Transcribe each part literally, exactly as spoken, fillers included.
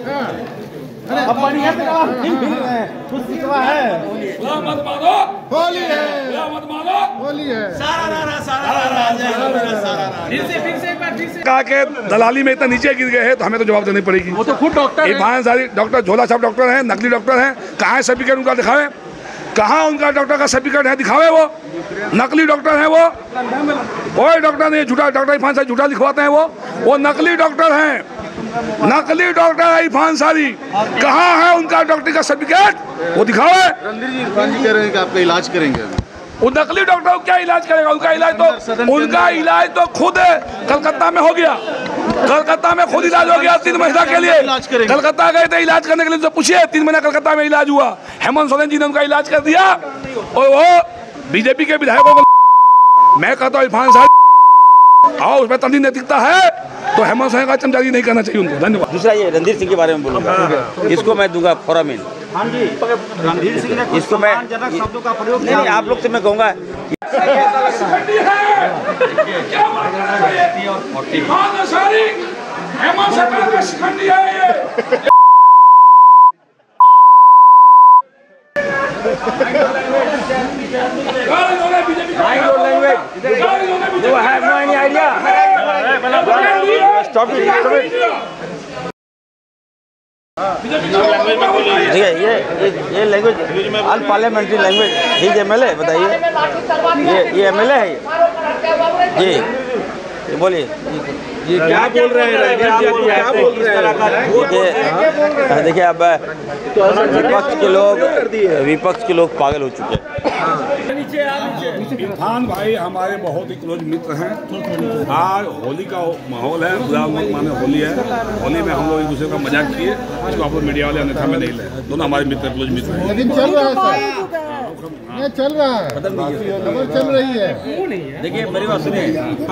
अब बढ़िया से कुछ सिखवा है। मत मानो होली है, मत मानो होली है। कहा के दलाली में इतना नीचे गिर गए हैं तो हमें तो जवाब देनी पड़ेगी। वो तो खुद डॉक्टर इरफान सारी डॉक्टर झोला साहब डॉक्टर हैं, नकली डॉक्टर हैं। कहाँ है सर्टिफिकेट उनका दिखावे, कहाँ उनका डॉक्टर का सर्टिफिकेट है दिखावे। वो नकली डॉक्टर हैं, वो कोई डॉक्टर नहीं, झूठा डॉक्टर इरफान सारी झूठा लिखवाते हैं। वो वो नकली डॉक्टर हैं, नकली डॉक्टर है इरफान सारी। कहाँ है उनका डॉक्टर का सर्टिफिकेट, वो दिखावे। रणधीर जी, इरफान जी कह रहे हैं कि आपका इलाज करेंगे। वो नकली डॉक्टर क्या इलाज करेगा? उनका इलाज तो उनका इलाज तो खुद कलकत्ता में हो गया। कलकत्ता में खुद इलाज हो गया तीन महीना के लिए। कलकत्ता गए थे इलाज करने के लिए, तो पूछिए तीन महीना कलकत्ता में इलाज हुआ। हेमंत सोरेन जी ने उनका इलाज कर दिया। और वो बीजेपी के विधायकों को मैं कहता हूँ इरफान साहब आओ उसमें तंदी नैतिकता है तो हेमंत सोरेन का चमचागी नहीं करना चाहिए उनको। धन्यवाद। दूसरा ये रणधीर सिंह के बारे में बोलूँगा, इसको मैं दूंगा फोरा मिल। हाँ जी, रणधीर सिंह ने इसको मैं जनक शब्दों का प्रयोग नहीं, नहीं आप लोग से मैं कहूँगा देखिए ये ये लैंग्वेज अन पार्लियामेंट्री लैंग्वेज ठीक है। एमएलए बताइए, ये ये एमएलए है जी, ये बोलिए ये क्या बोल रहे हैं? क्या बोल रहे हैं? देखिए अब विपक्ष के लोग विपक्ष के लोग पागल हो चुके हैं। इरफान भाई हमारे बहुत ही क्लोज मित्र हैं। आज होली का माहौल है, बुरा मत माने होली है। होली में हम लोग एक दूसरे का मजाक किए, इसको आप लोग मीडिया वाले अन्यथा में नहीं ले। दोनों हमारे मित्र क्लोज मित्र हैं। लेकिन चल रहा है सर, ये चल रहा है, खबर चल रही है। देखिए मेरी बात सुनिए,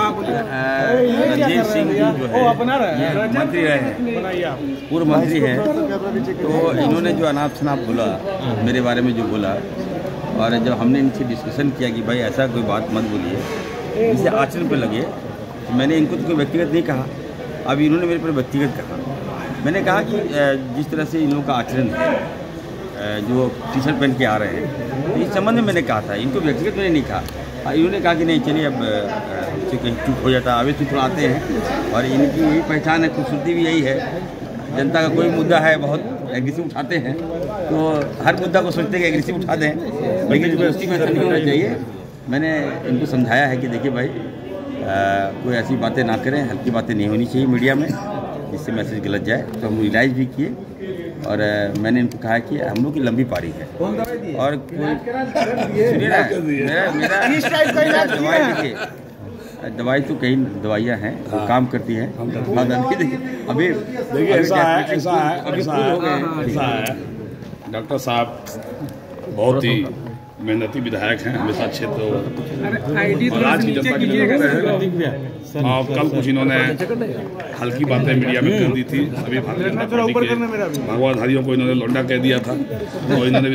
रणधीर सिंह जी जो है ये मंत्री रहे हैं, पूर्व मंत्री हैं, तो इन्होंने जो अनाप शनाप बोला मेरे बारे में जो बोला, और जब हमने इनसे डिस्कशन किया कि भाई ऐसा कोई बात मत बोलिए जिससे आचरण पे लगे, तो मैंने इनको तो कोई व्यक्तिगत नहीं कहा। अब इन्होंने मेरे पर व्यक्तिगत कहा। मैंने कहा कि जिस तरह से इन लोगों का आचरण है, जो टी शर्ट पहन के आ रहे हैं, तो इस संबंध में मैंने कहा था, इनको व्यक्तिगत मैंने नहीं कहा। इन्होंने कहा कि नहीं चलिए अब कहीं चुप हो जाता है, आवेश में थोड़ा आते हैं, और इनकी यही पहचान है, खूबसूरती भी यही है। जनता का कोई मुद्दा है बहुत एग्रेसिव उठाते हैं, तो हर मुद्दा को सोचते हैं कि एग्रेसिव उठा दें, लेकिन यूनिवर्सिटी में ऐसा नहीं होना चाहिए। मैंने इनको समझाया है कि देखिए भाई आ, कोई ऐसी बातें ना करें, हल्की बातें नहीं होनी चाहिए मीडिया में, जिससे मैसेज गलत जाए। तो हम रियलाइज़ भी किए, और मैंने इनको कहा कि हम लोग की लंबी पारी है, और सुनिए ना, मेरा मेरा दवाई देखिए, दवाई तो कई दवाइयाँ हैं जो काम करती हैं। अभी ऐसा है ऐसा है ऐसा है डॉक्टर साहब बहुत ही मेहनती विधायक हैं, हमेशा क्षेत्र और आज की जनता के लिए हैं। और कल कुछ इन्होंने हल्की बातें मीडिया में कर दी थी, अभी भारतीय जनता पार्टी के भगवाधारियों को इन्होंने लौंडा कह दिया था, तो इन्होंने भी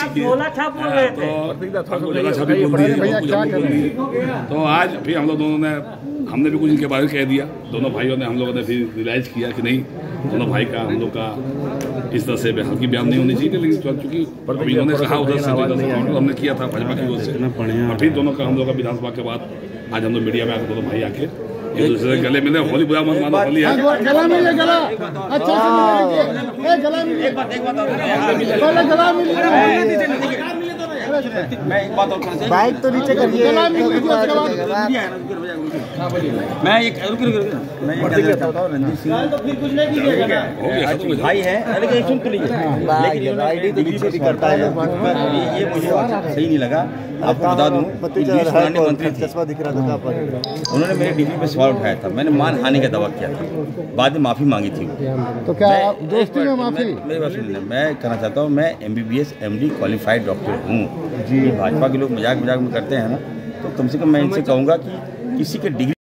तो आज फिर हम लोग दोनों ने हमने भी कुछ इनके बारे में कह दिया। दोनों भाइयों ने हम लोगों ने फिर रियलाइज़ किया कि नहीं, दोनों भाई का हम लोग का इस तरह से हल्की बयान नहीं होनी चाहिए, लेकिन चूँकि इन्होंने कहा उधर से हमने किया था भाजपा की ओर से, और फिर दोनों का हम लोग का विधानसभा के बाद आज हम लोग मीडिया में आकर दोनों भाई आके एक दूसरे से गले मिले। होली बुरा मत मानो, होली है। गला मिले, गला अच्छा से मिले, गला मिले, गला मिले। मैं एक बात और बाइक तो नीचे करिए, मैं एक रुक रुक मैं एक बताता हूँ। रणधीर सिंह भाई है, लेकिन सुन तो लीजिए, लेकिन आईडी तो नीचे भी करता है, ये मुझे सही नहीं लगा। आपको बता दूं, मंत्री थे, उन्होंने मेरे डीपी पे सवाल उठाया था, मैंने मानहानि का दावा किया था, बाद में माफ़ी मांगी थी। तो क्या दोस्ती में माफ़ी? मेरी बात सुनिए, मैं कहना चाहता हूँ, मैं एमबीबीएस एमडी क्वालिफाइड डॉक्टर हूँ जी। भाजपा के लोग मजाक मजाक में करते हैं ना, तो कम से कम मैं इनसे कहूँगा कि किसी के डिग्री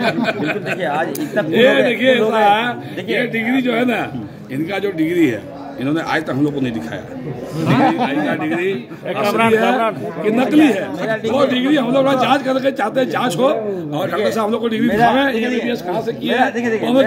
बिल्कुल देखिए आज इतना देखिए देखिए डिग्री जो है ना, इनका जो डिग्री है इन्होंने आज तक हम लोग को नहीं दिखाया। डिग्री डिग्री असली है कि नकली है, वो डिग्री हम लोग जांच करके चाहते हैं, जांच हो और डॉक्टर साहब हम लोग को डिग्री दिखाएं एमबीबीएस कहाँ से किया है।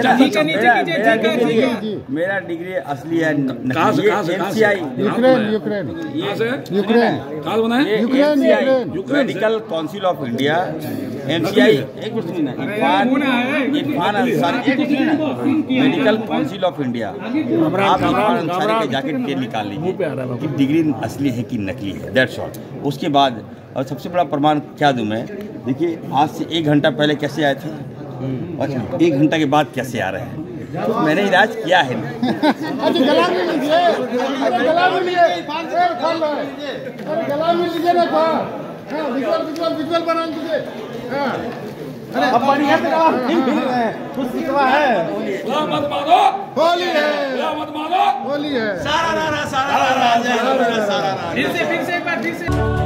मेरा डिग्री असली है, कहाँ से कहाँ से एमसीआई यूक्रेन यूक्रेन कहाँ से यूक्रेन कहाँ से बना है? Ukraine Ukraine medical council of India MCI एक कुछ नहीं ना इरफान इरफान अंसारी एक कुछ नहीं ना मेडिकल काउंसिल ऑफ इंडिया। आप इरफान अंसारी के जाके डिटेल निकाल लीजिए कि डिग्री असली है कि नकली है, दैट्स ऑल। उसके बाद और सबसे बड़ा प्रमाण क्या दूं मैं, देखिए आज से एक घंटा पहले कैसे आए थे और एक घंटा के बाद कैसे आ रहे हैं, तो मैंने इलाज किया है ना। अरे गला में लीजिए, अरे गला में लीजिए, पाँच सौ खोल रहा है, अरे गला में लीजिए ना था, हाँ विजुअल विजुअल विजुअल बना दीजिए, हाँ अरे अब बढ़िया से आप फिर फिर रहे हैं, कुछ सिकवा है, मत मारो, होली है, मत मारो, होली है, सारा सारा सारा सारा फिर से फिर से एक बार फिर से